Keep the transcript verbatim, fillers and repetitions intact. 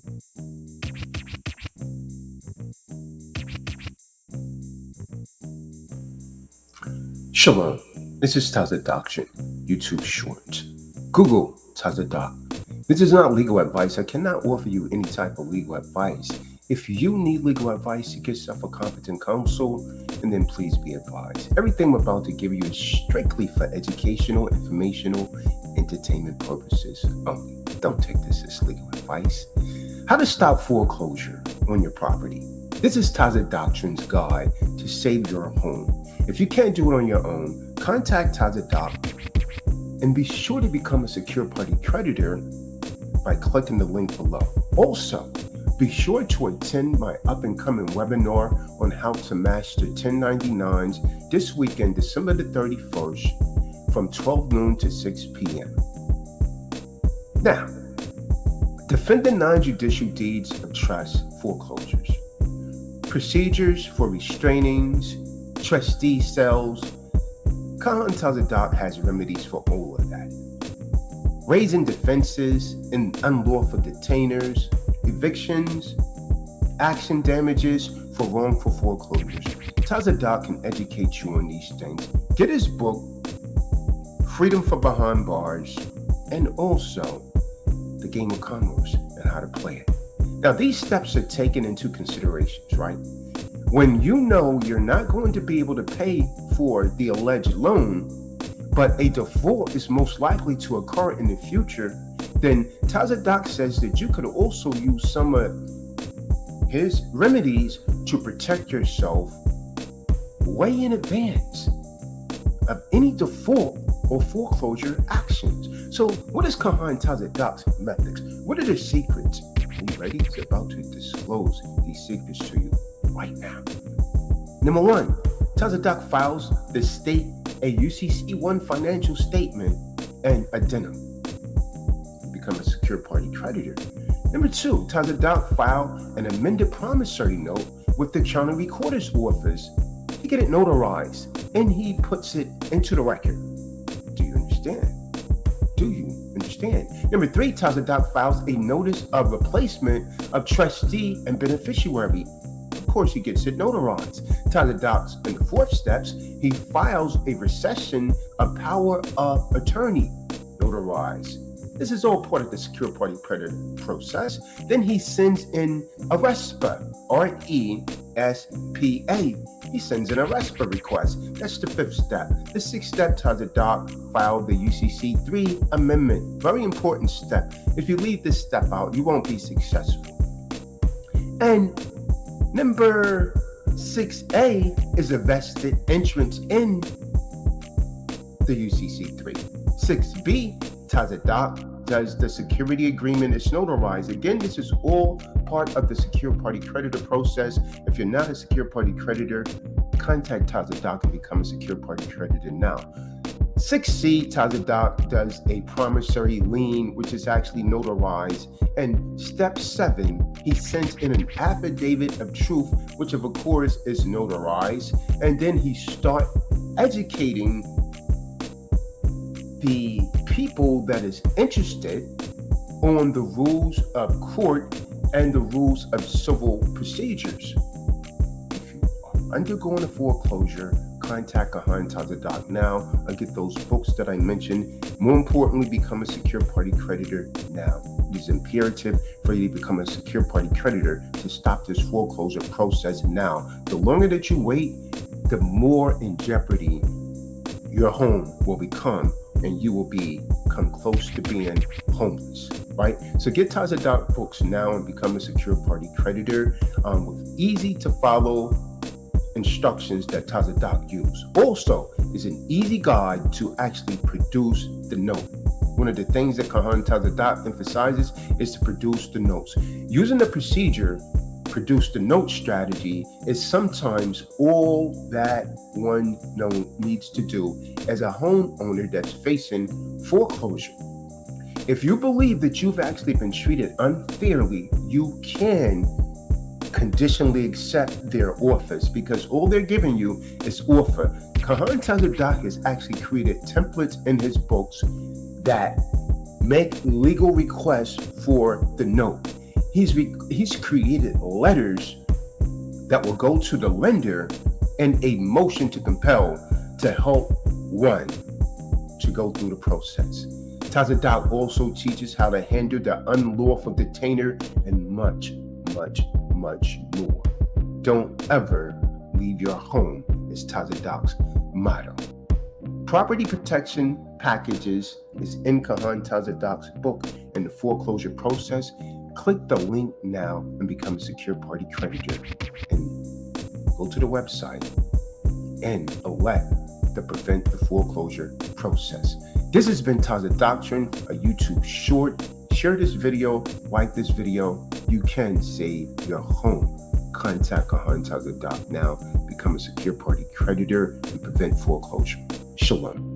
Shalom, this is Taza Doctrine, YouTube Short. Google Taza Doc. This is not legal advice. I cannot offer you any type of legal advice. If you need legal advice, seek yourself a competent counsel, and then please be advised. Everything I'm about to give you is strictly for educational, informational, entertainment purposes only. Don't take this as legal advice. How to stop foreclosure on your property. This is Taza Doctrine's guide to save your home. If you can't do it on your own, contact Taza Doc and be sure to become a secure party creditor by clicking the link below. Also, be sure to attend my up-and-coming webinar on how to master ten ninety-nines this weekend, December the thirty-first, from twelve noon to six p.m. Now, defending non-judicial deeds of trust foreclosures. Procedures for restrainings, trustee sales. Kahan Taza Doc has remedies for all of that. Raising defenses in unlawful detainers, evictions, action damages for wrongful foreclosures. Taza Doc can educate you on these things. Get his book, Freedom for Behind Bars, and also The Game of Commerce and How to Play It. Now, these steps are taken into considerations, right? When you know you're not going to be able to pay for the alleged loan, but a default is most likely to occur in the future, then Taza Doc says that you could also use some of his remedies to protect yourself way in advance of any default or foreclosure actions. So what is Kahan Taza Doc's methods? What are the secrets? Are you ready? He's about to disclose these secrets to you right now. Number one, Taza Doc files the state a U C C one financial statement and addendum. You become a secure party creditor. Number two, Taza Doc file an amended promissory note with the county recorder's office. He get it notarized and he puts it into the record. Do you understand? Do you understand? Number three, Taza Doc files a notice of replacement of trustee and beneficiary. Of course, he gets it notarized. Taza Doc's in the fourth steps, he files a recession of power of attorney notarized. This is all part of the secure party creditor process. Then he sends in a RESPA, R E S P A. He sends in a RESPA request. That's the fifth step. The sixth step, Taza Doc filed the U C C three amendment. Very important step. If you leave this step out, you won't be successful. And number six A is a vested entrance in the U C C three. six B, Taza Doc does the security agreement is notarized. Again, this is all part of the secure party creditor process. If you're not a secure party creditor, contact Taza Doc and become a secure party creditor now. six C, Taza Doc does a promissory lien, which is actually notarized. And step seven, he sends in an affidavit of truth, which of course is notarized. And then he start educating the people that is interested on the rules of court and the rules of civil procedures. If you are undergoing a foreclosure, contact Kahan Taza Doc now and get those books that I mentioned. More importantly, become a secure party creditor now. It is imperative for you to become a secure party creditor to stop this foreclosure process now. The longer that you wait, the more in jeopardy your home will become, and you will be come close to being homeless, right? So get Taza Doc books now and become a secure party creditor um, with easy to follow instructions that Taza Doc use. Also, is an easy guide to actually produce the note. One of the things that Kahan Taza Doc emphasizes is to produce the notes. Using the procedure, produce the note strategy is sometimes all that one know, needs to do as a homeowner that's facing foreclosure. If you believe that you've actually been treated unfairly, you can conditionally accept their offers because all they're giving you is offer. Kahan Taza Doc has actually created templates in his books that make legal requests for the note. He's re- he's created letters that will go to the lender and a motion to compel to help one to go through the process. Tazadoc also teaches how to handle the unlawful detainer and much, much, much more. Don't ever leave your home is Tazadoc's motto. Property protection packages is in Kahan Tazadoc's book and the foreclosure process. Click the link now and become a secure party creditor and go to the website and elect to prevent the foreclosure process. This has been Taza Doctrine, a YouTube short. Share this video, like this video. You can save your home. Contact Kahan Taza Doc now. Become a secure party creditor and prevent foreclosure. Shalom.